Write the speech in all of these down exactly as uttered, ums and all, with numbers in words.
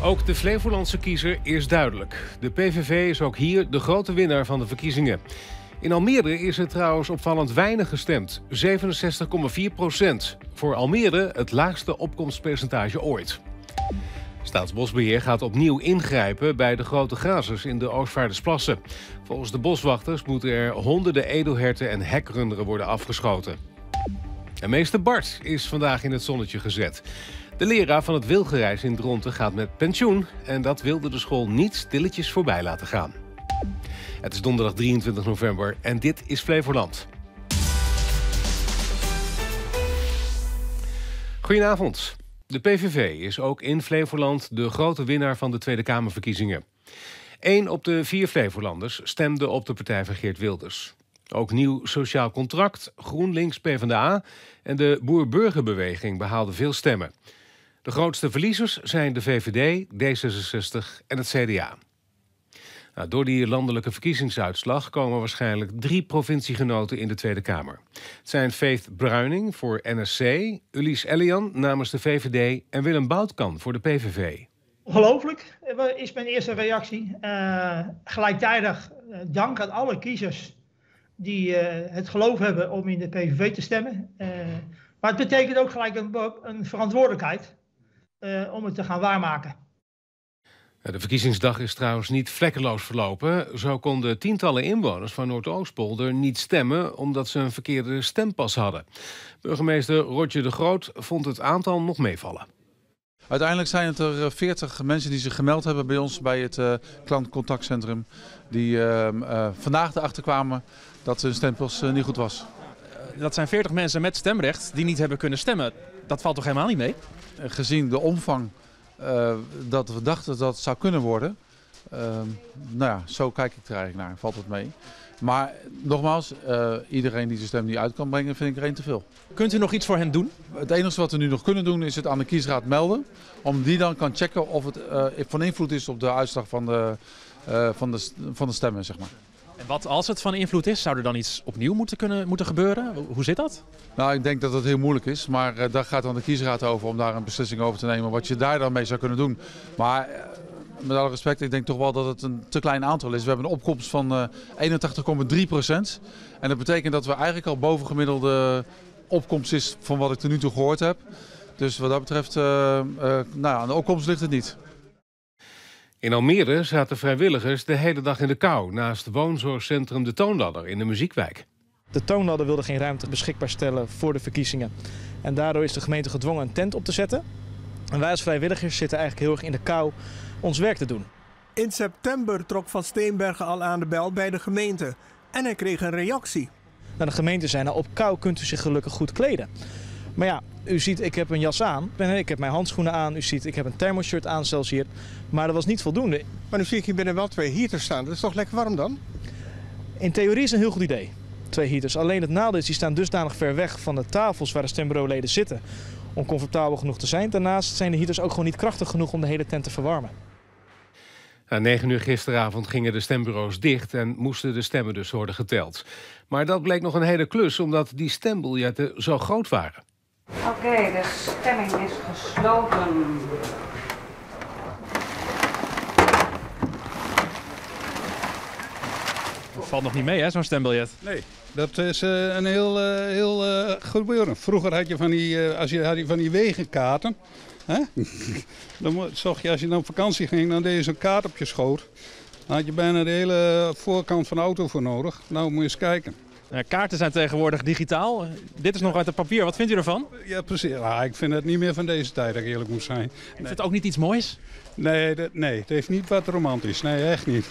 Ook de Flevolandse kiezer is duidelijk. De P V V is ook hier de grote winnaar van de verkiezingen. In Almere is er trouwens opvallend weinig gestemd. zevenenzestig komma vier procent. Voor Almere het laagste opkomstpercentage ooit. Staatsbosbeheer gaat opnieuw ingrijpen bij de grote grazers in de Oostvaardersplassen. Volgens de boswachters moeten er honderden edelherten en hekrunderen worden afgeschoten. En meester Bart is vandaag in het zonnetje gezet. De leraar van het Wilgerijs in Dronten gaat met pensioen en dat wilde de school niet stilletjes voorbij laten gaan. Het is donderdag drieëntwintig november en dit is Flevoland. Goedenavond. De P V V is ook in Flevoland de grote winnaar van de Tweede Kamerverkiezingen. Eén op de vier Flevolanders stemde op de partij van Geert Wilders. Ook Nieuw Sociaal Contract, GroenLinks, PvdA en de Boer-Burgerbeweging behaalden veel stemmen. De grootste verliezers zijn de V V D, D zesenzestig en het C D A. Nou, door die landelijke verkiezingsuitslag komen waarschijnlijk drie provinciegenoten in de Tweede Kamer. Het zijn Faith Bruining voor N S C, Ulies Ellian namens de V V D en Willem Boutkan voor de P V V. Ongelooflijk is mijn eerste reactie. Uh, gelijktijdig uh, dank aan alle kiezers die uh, het geloof hebben om in de P V V te stemmen. Uh, maar het betekent ook gelijk een, een verantwoordelijkheid uh, om het te gaan waarmaken. De verkiezingsdag is trouwens niet vlekkeloos verlopen. Zo konden tientallen inwoners van Noordoostpolder niet stemmen omdat ze een verkeerde stempas hadden. Burgemeester Roger de Groot vond het aantal nog meevallen. Uiteindelijk zijn het er veertig mensen die zich gemeld hebben bij ons bij het uh, klantcontactcentrum. Die uh, uh, vandaag erachter kwamen dat hun stempas uh, niet goed was. Dat zijn veertig mensen met stemrecht die niet hebben kunnen stemmen. Dat valt toch helemaal niet mee? Uh, gezien de omvang uh, dat we dachten dat het zou kunnen worden. Uh, nou ja, zo kijk ik er eigenlijk naar. Valt het mee. Maar nogmaals, uh, iedereen die zijn stem niet uit kan brengen, vind ik er één te veel. Kunt u nog iets voor hen doen? Het enige wat we nu nog kunnen doen is het aan de kiesraad melden. Om die dan kan checken of het uh, van invloed is op de uitslag van de, uh, van de, van de stemmen, zeg maar. En wat als het van invloed is? Zou er dan iets opnieuw moeten, kunnen, moeten gebeuren? Hoe zit dat? Nou, ik denk dat het heel moeilijk is. Maar uh, daar gaat dan de kiesraad over om daar een beslissing over te nemen. Wat je daar dan mee zou kunnen doen. Maar uh, met alle respect, ik denk toch wel dat het een te klein aantal is. We hebben een opkomst van uh, eenentachtig komma drie procent. En dat betekent dat we eigenlijk al bovengemiddelde opkomst is van wat ik er nu toe gehoord heb. Dus wat dat betreft, uh, uh, nou, aan de opkomst ligt het niet. In Almere zaten vrijwilligers de hele dag in de kou naast woonzorgcentrum De Toonladder in de Muziekwijk. De Toonladder wilde geen ruimte beschikbaar stellen voor de verkiezingen. En daardoor is de gemeente gedwongen een tent op te zetten. En wij als vrijwilligers zitten eigenlijk heel erg in de kou ons werk te doen. In september trok Van Steenbergen al aan de bel bij de gemeente. En hij kreeg een reactie. Nou, de gemeente zei, nou, op kou kunt u zich gelukkig goed kleden. Maar ja, u ziet, ik heb een jas aan, ik heb mijn handschoenen aan, u ziet, ik heb een thermoshirt aan zelfs hier. Maar dat was niet voldoende. Maar nu zie ik hier binnen wel twee heaters staan, dat is toch lekker warm dan? In theorie is het een heel goed idee, twee heaters. Alleen het nadeel is, die staan dusdanig ver weg van de tafels waar de stembureauleden zitten om comfortabel genoeg te zijn. Daarnaast zijn de heaters ook gewoon niet krachtig genoeg om de hele tent te verwarmen. Na negen uur gisteravond gingen de stembureaus dicht en moesten de stemmen dus worden geteld. Maar dat bleek nog een hele klus, omdat die stembiljetten zo groot waren. Oké, okay, de stemming is gesloten. Dat valt nog niet mee, hè, zo'n stembiljet? Nee, dat is uh, een heel, uh, heel uh, goed gebeuren. Vroeger had je van die, uh, als je, had je van die wegenkaarten. Hè? Dan zocht je, als je dan op vakantie ging, dan deed je zo'n kaart op je schoot. Dan had je bijna de hele voorkant van de auto voor nodig. Nou, moet je eens kijken. Ja, kaarten zijn tegenwoordig digitaal. Dit is nog uit het papier. Wat vindt u ervan? Ja, precies. Ja, ik vind het niet meer van deze tijd, dat ik eerlijk moet zijn. Nee. Is het ook niet iets moois? Nee, dat, nee, het heeft niet wat romantisch. Nee, echt niet.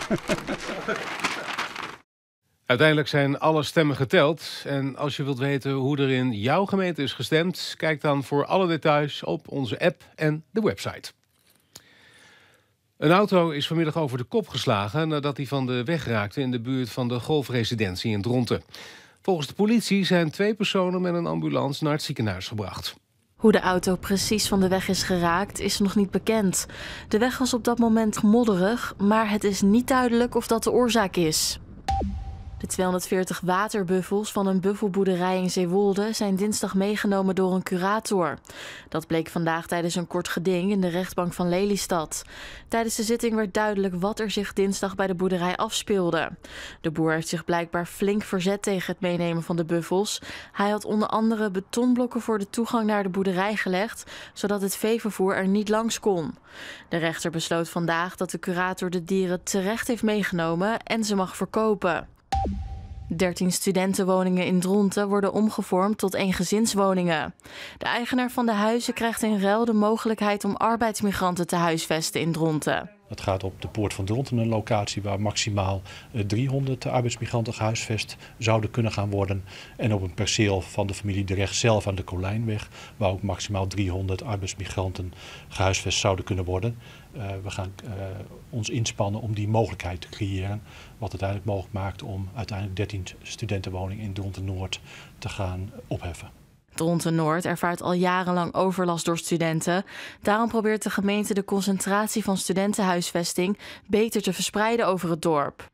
Uiteindelijk zijn alle stemmen geteld. En als je wilt weten hoe er in jouw gemeente is gestemd, kijk dan voor alle details op onze app en de website. Een auto is vanmiddag over de kop geslagen nadat hij van de weg raakte in de buurt van de golfresidentie in Dronten. Volgens de politie zijn twee personen met een ambulance naar het ziekenhuis gebracht. Hoe de auto precies van de weg is geraakt is nog niet bekend. De weg was op dat moment modderig, maar het is niet duidelijk of dat de oorzaak is. De tweehonderdveertig waterbuffels van een buffelboerderij in Zeewolde zijn dinsdag meegenomen door een curator. Dat bleek vandaag tijdens een kort geding in de rechtbank van Lelystad. Tijdens de zitting werd duidelijk wat er zich dinsdag bij de boerderij afspeelde. De boer heeft zich blijkbaar flink verzet tegen het meenemen van de buffels. Hij had onder andere betonblokken voor de toegang naar de boerderij gelegd, zodat het veevervoer er niet langs kon. De rechter besloot vandaag dat de curator de dieren terecht heeft meegenomen en ze mag verkopen. dertien studentenwoningen in Dronten worden omgevormd tot eengezinswoningen. De eigenaar van de huizen krijgt in ruil de mogelijkheid om arbeidsmigranten te huisvesten in Dronten. Het gaat op de Poort van Dronten, een locatie waar maximaal driehonderd arbeidsmigranten gehuisvest zouden kunnen gaan worden. En op een perceel van de familie De Recht zelf aan de Kolijnweg, waar ook maximaal driehonderd arbeidsmigranten gehuisvest zouden kunnen worden. Uh, we gaan uh, ons inspannen om die mogelijkheid te creëren, wat uiteindelijk mogelijk maakt om uiteindelijk dertien studentenwoningen in Dronten-Noord te gaan opheffen. Dronten-Noord ervaart al jarenlang overlast door studenten. Daarom probeert de gemeente de concentratie van studentenhuisvesting beter te verspreiden over het dorp.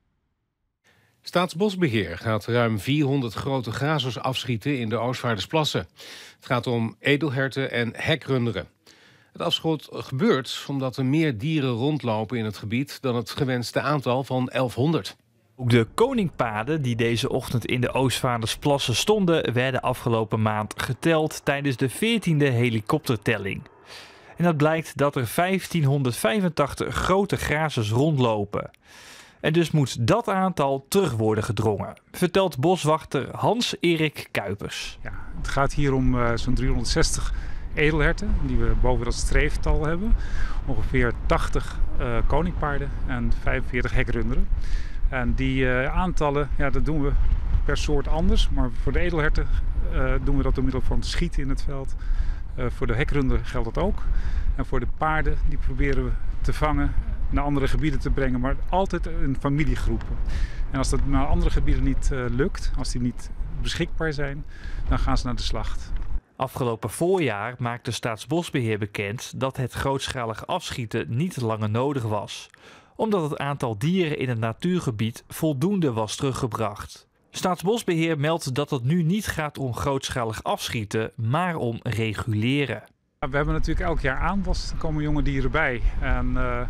Staatsbosbeheer gaat ruim vierhonderd grote grazers afschieten in de Oostvaardersplassen. Het gaat om edelherten en hekrunderen. Het afschot gebeurt omdat er meer dieren rondlopen in het gebied dan het gewenste aantal van elfhonderd. Ook de koningpaden die deze ochtend in de Oostvaardersplassen stonden, werden afgelopen maand geteld tijdens de veertiende helikoptertelling. En dat blijkt dat er vijftienhonderdvijfentachtig grote grazers rondlopen. En dus moet dat aantal terug worden gedrongen, vertelt boswachter Hans-Erik Kuipers. Ja, het gaat hier om uh, zo'n driehonderdzestig edelherten die we boven dat streeftal hebben. Ongeveer tachtig uh, koningpaarden en vijfenveertig hekrunderen. En die uh, aantallen, ja, dat doen we per soort anders. Maar voor de edelherten uh, doen we dat door middel van schieten in het veld. Uh, voor de hekrunder geldt dat ook. En voor de paarden, die proberen we te vangen, naar andere gebieden te brengen. Maar altijd in familiegroepen. En als dat naar andere gebieden niet uh, lukt, als die niet beschikbaar zijn, dan gaan ze naar de slacht. Afgelopen voorjaar maakte Staatsbosbeheer bekend dat het grootschalig afschieten niet langer nodig was, omdat het aantal dieren in het natuurgebied voldoende was teruggebracht. Staatsbosbeheer meldt dat het nu niet gaat om grootschalig afschieten, maar om reguleren. We hebben natuurlijk elk jaar aanwas, er komen jonge dieren bij. En uh,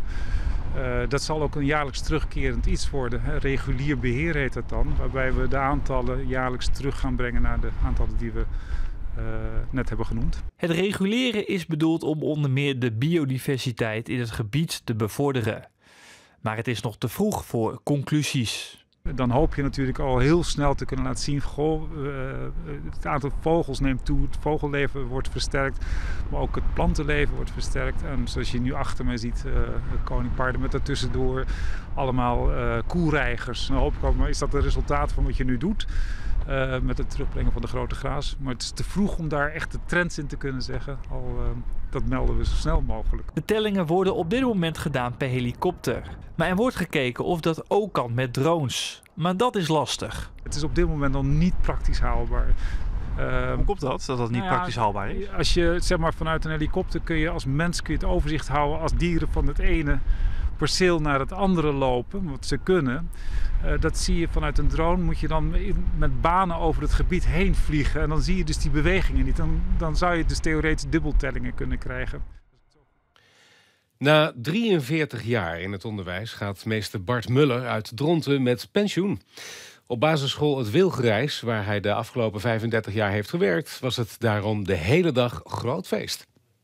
uh, dat zal ook een jaarlijks terugkerend iets worden. Hè. Regulier beheer heet het dan, waarbij we de aantallen jaarlijks terug gaan brengen naar de aantallen die we Uh, net hebben genoemd. Het reguleren is bedoeld om onder meer de biodiversiteit in het gebied te bevorderen. Maar het is nog te vroeg voor conclusies. Dan hoop je natuurlijk al heel snel te kunnen laten zien, goh, uh, het aantal vogels neemt toe, het vogelleven wordt versterkt, maar ook het plantenleven wordt versterkt. En zoals je nu achter mij ziet, uh, koningpaarden met daartussendoor allemaal uh, koelreigers. Dan hoop ik ook, maar is dat het resultaat van wat je nu doet? Uh, met het terugbrengen van de grote graas. Maar het is te vroeg om daar echt de trends in te kunnen zeggen. Al, uh, dat melden we zo snel mogelijk. De tellingen worden op dit moment gedaan per helikopter. Maar er wordt gekeken of dat ook kan met drones. Maar dat is lastig. Het is op dit moment nog niet praktisch haalbaar. Uh, Hoe komt dat, dat dat niet nou ja, praktisch haalbaar is? Als je zeg maar, vanuit een helikopter kun je als mens kun je het overzicht houden als dieren van het ene perceel naar het andere lopen, wat ze kunnen. Uh, dat zie je vanuit een drone, moet je dan in, met banen over het gebied heen vliegen. En dan zie je dus die bewegingen niet. Dan, dan zou je dus theoretisch dubbeltellingen kunnen krijgen. Na drieënveertig jaar in het onderwijs gaat meester Bart Muller uit Dronten met pensioen. Op basisschool Het Wilgerijs, waar hij de afgelopen vijfendertig jaar heeft gewerkt, was het daarom de hele dag groot feest.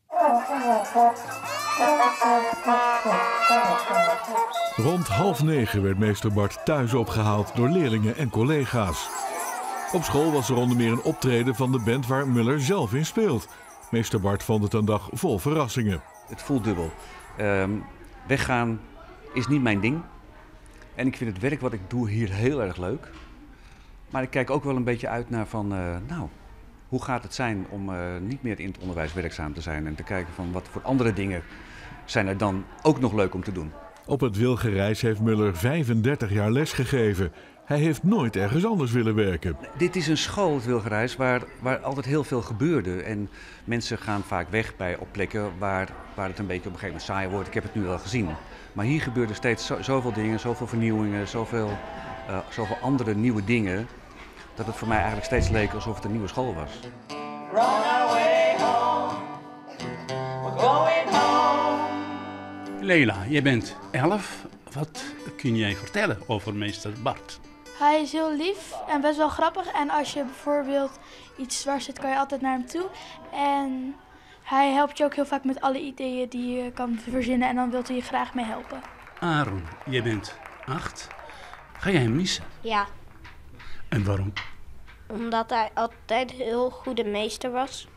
Rond half negen werd meester Bart thuis opgehaald door leerlingen en collega's. Op school was er onder meer een optreden van de band waar Muller zelf in speelt. Meester Bart vond het een dag vol verrassingen. Het voelt dubbel. Uh, weggaan is niet mijn ding. En ik vind het werk wat ik doe hier heel erg leuk. Maar ik kijk ook wel een beetje uit naar van, uh, nou, hoe gaat het zijn om uh, niet meer in het onderwijs werkzaam te zijn en te kijken van wat voor andere dingen zijn er dan ook nog leuk om te doen. Op het Wilgerijs heeft Muller vijfendertig jaar les gegeven. Hij heeft nooit ergens anders willen werken. Dit is een school, het Wilgerijs, waar, waar altijd heel veel gebeurde. En mensen gaan vaak weg bij, op plekken waar, waar het een beetje op een gegeven moment saai wordt. Ik heb het nu wel gezien. Maar hier gebeurde steeds zo, zoveel dingen, zoveel vernieuwingen, zoveel uh, zoveel andere nieuwe dingen, dat het voor mij eigenlijk steeds leek alsof het een nieuwe school was. Run away home. We're going home. Leila, je bent elf. Wat kun jij vertellen over meester Bart? Hij is heel lief en best wel grappig. En als je bijvoorbeeld iets zwaar zit, kan je altijd naar hem toe. En hij helpt je ook heel vaak met alle ideeën die je kan verzinnen. En dan wil hij je graag mee helpen. Aaron, je bent acht. Ga je hem missen? Ja. En waarom? Omdat hij altijd een heel goede meester was.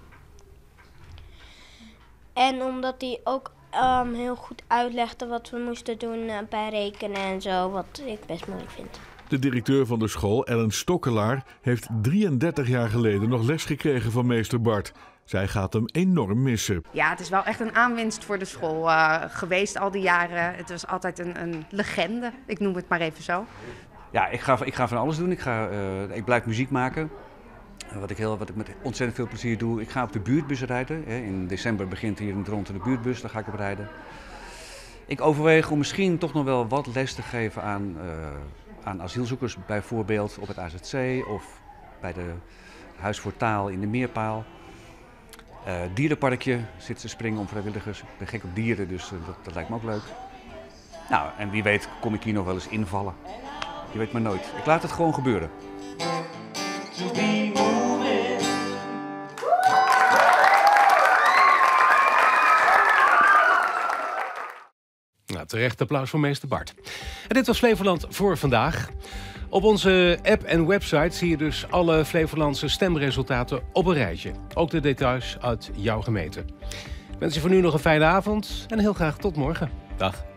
En omdat hij ook um, heel goed uitlegde wat we moesten doen uh, bij rekenen en zo. Wat ik best moeilijk vind. De directeur van de school, Ellen Stokkelaar, heeft drieëndertig jaar geleden nog les gekregen van meester Bart. Zij gaat hem enorm missen. Ja, het is wel echt een aanwinst voor de school uh, geweest al die jaren. Het was altijd een, een legende, ik noem het maar even zo. Ja, ik ga, ik ga van alles doen. Ik, ga, uh, ik blijf muziek maken, wat ik, heel, wat ik met ontzettend veel plezier doe. Ik ga op de buurtbus rijden. Hè. In december begint hier in Dronten de buurtbus, daar ga ik op rijden. Ik overweeg om misschien toch nog wel wat les te geven aan, uh, aan asielzoekers, bijvoorbeeld op het A Z C of bij de Huis voor Taal in de Meerpaal. Uh, dierenparkje zit te springen om vrijwilligers. Ik ben gek op dieren, dus uh, dat, dat lijkt me ook leuk. Nou, en wie weet kom ik hier nog wel eens invallen. Je weet maar nooit. Ik laat het gewoon gebeuren. To be moving. Nou, terecht applaus voor meester Bart. En dit was Flevoland voor vandaag. Op onze app en website zie je dus alle Flevolandse stemresultaten op een rijtje. Ook de details uit jouw gemeente. Ik wens je voor nu nog een fijne avond en heel graag tot morgen. Dag.